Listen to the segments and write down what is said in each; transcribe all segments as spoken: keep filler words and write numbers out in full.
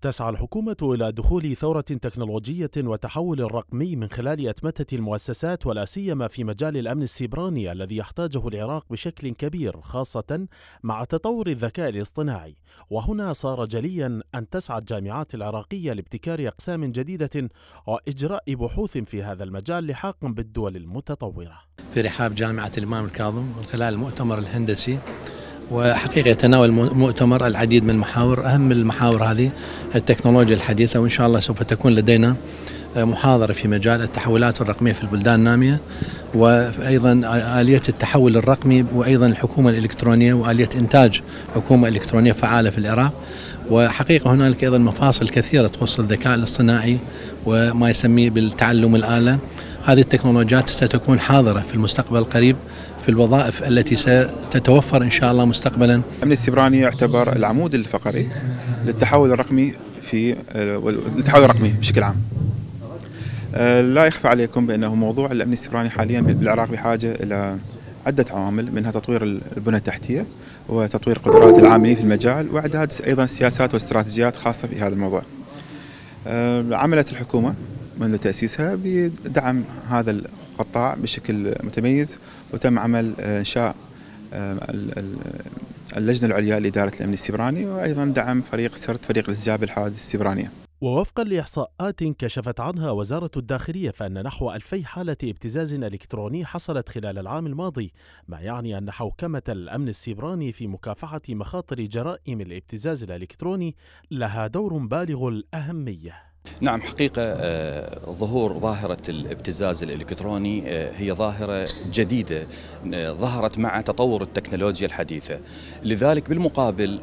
تسعى الحكومة إلى دخول ثورة تكنولوجية وتحول رقمي من خلال أتمتة المؤسسات، ولا سيما في مجال الأمن السيبراني الذي يحتاجه العراق بشكل كبير، خاصة مع تطور الذكاء الاصطناعي. وهنا صار جليا أن تسعى الجامعات العراقية لابتكار أقسام جديدة وإجراء بحوث في هذا المجال لحاقا بالدول المتطورة. في رحاب جامعة الإمام الكاظم من خلال المؤتمر الهندسي، وحقيقة يتناول المؤتمر العديد من المحاور. أهم المحاور هذه التكنولوجيا الحديثة، وإن شاء الله سوف تكون لدينا محاضرة في مجال التحولات الرقمية في البلدان النامية، وأيضا آلية التحول الرقمي، وأيضا الحكومة الإلكترونية وآلية إنتاج حكومة إلكترونية فعالة في العراق. وحقيقة هنالك أيضا مفاصل كثيرة تخص الذكاء الاصطناعي وما يسميه بالتعلم الآلة. هذه التكنولوجيات ستكون حاضرة في المستقبل القريب في الوظائف التي ستتوفر إن شاء الله مستقبلا. الأمن السيبراني يعتبر العمود الفقري للتحول الرقمي في التحول الرقمي بشكل عام. لا يخفى عليكم بأنه موضوع الأمن السيبراني حاليا بالعراق بحاجة إلى عدة عوامل، منها تطوير البنى التحتية وتطوير قدرات العاملين في المجال، وإعداد أيضا سياسات واستراتيجيات خاصة في هذا الموضوع. عملت الحكومة منذ تأسيسها بدعم هذا القطاع بشكل متميز، وتم عمل إنشاء اللجنة العليا لإدارة الأمن السيبراني، وأيضا دعم فريق سرد فريق الاستجابة للحوادث السيبرانية. ووفقا لإحصاءات كشفت عنها وزارة الداخلية، فإن نحو ألفي حالة ابتزاز إلكتروني حصلت خلال العام الماضي، ما يعني أن حوكمة الأمن السيبراني في مكافحة مخاطر جرائم الابتزاز الإلكتروني لها دور بالغ الأهمية. نعم، حقيقة ظهور ظاهرة الابتزاز الإلكتروني هي ظاهرة جديدة ظهرت مع تطور التكنولوجيا الحديثة. لذلك بالمقابل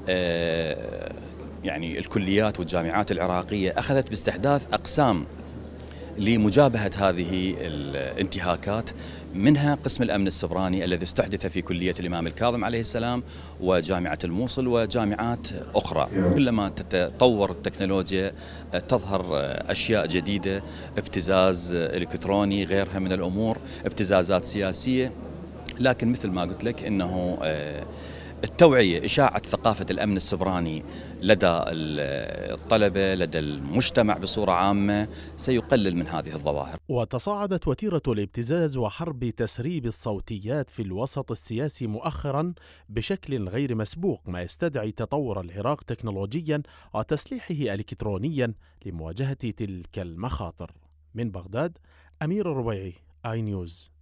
يعني الكليات والجامعات العراقية أخذت باستحداث أقسام لمجابهة هذه الانتهاكات، منها قسم الأمن السيبراني الذي استحدث في كلية الإمام الكاظم عليه السلام وجامعة الموصل وجامعات أخرى. كلما تتطور التكنولوجيا تظهر أشياء جديدة، ابتزاز إلكتروني، غيرها من الأمور، ابتزازات سياسية. لكن مثل ما قلت لك إنه التوعية، إشاعة ثقافة الأمن السيبراني لدى الطلبة لدى المجتمع بصورة عامة سيقلل من هذه الظواهر. وتصاعدت وتيرة الابتزاز وحرب تسريب الصوتيات في الوسط السياسي مؤخرا بشكل غير مسبوق، ما يستدعي تطور العراق تكنولوجيا وتسليحه إلكترونيا لمواجهة تلك المخاطر. من بغداد، أمير الربيعي، آي نيوز.